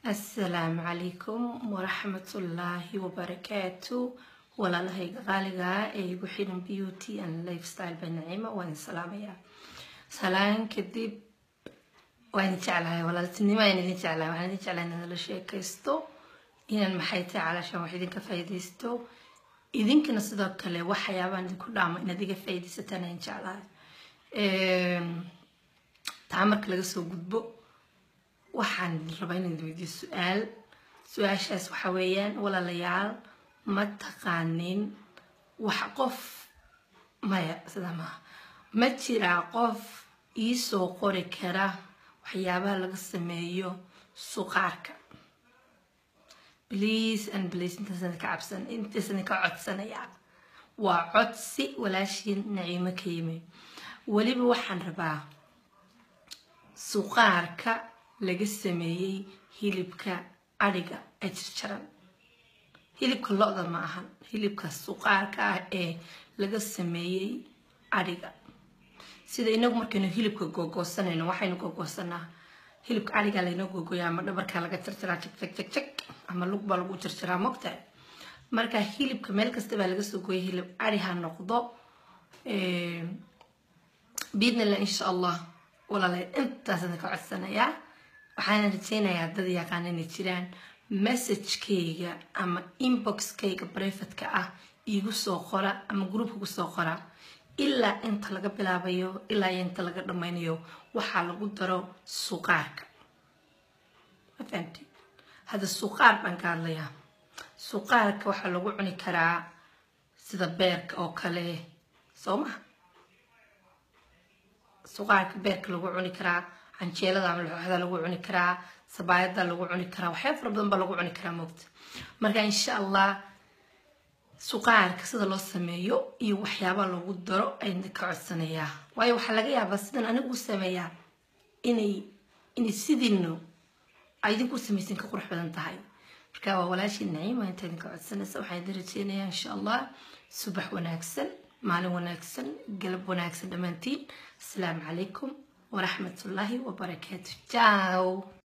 السلام عليكم ورحمة الله وبركاته. ولا لهي غالقة يقولون بيوتي and lifestyle بنعيمة وين سلامية سلام كدب وين تعلها ولا تني ما يعني تعلها وين تعلها إن هذا الشيء كيستو إن المحيطة علشان واحدين كفايديستو إذن كنا صدق له وحيابان كل دام إن ذيك فايدستنا إن شاء الله تعمرك لقصو قدبو waxaan rabaa inaan weydiiyo su'aashaas waxa weeyaan walaalayaal ma taqaanin wax qof maya sida ma jira qof ii soo qori kara waxyaabaha laga sameeyo suqaarka please intaasna ka cabsan intaasna ka codsanaya waa codsi walaashin Naciimo ka yimi waliba waxaan rabaa suqaarka laga sameeyay hilibka ariga ee jarjaran hilibka lo'da ma ahan hilibka suqaarka ah ee laga sameeyay ariga sida inagu markaynu hilibka googoosanayno waxaynu googoosanaa hilibka ariga la inoo googoyaa ama dhabarka laga jarjaraa jak ama lugba lagu jarjaraa mogta marka hilibka meel kasta baa laga soo gooyay hilib ari ha noqdo biidna insha Allah walaalahay intaasna ka codsanayaa waxaan rajaynayaa dad yaqaan inay jiraan message-kayga ama inbox-kayga private-ka ah igu soo qora ama group ku soo qora ilaa inta laga bilaabayo ilaa inta laga dhameynayo waxa lagu daro suqaarka afanti hada suqaar baan ka hadlayaa suqaarka waxa lagu cuni karaa sida beerka oo kale Soomaa suqaarka beerka lagu cuni karaa canjeelada ama waxa lagu cuni karaa sabaayada lagu cuni karaa waxyaabo fara badan baa lagu cuni karaa moogta marka insha Allah suqaarka sida loo sameeyo iyo waxyaabo lagu daro ayaan ka codsanayaa waayo waxa laga yaabaa sidan anigu sameeyaa inay sidino ay idinku sameeysan ka qurux badan tahay marka waa walaashii Naciimo inta idinka codsanaysa waxaan rajaynayaa insha Allah subax wanaagsan maalin wanaagsan galab wanaagsan dhamaantiin assalaamu calaykum ورحمة الله وبركاته. Ciao.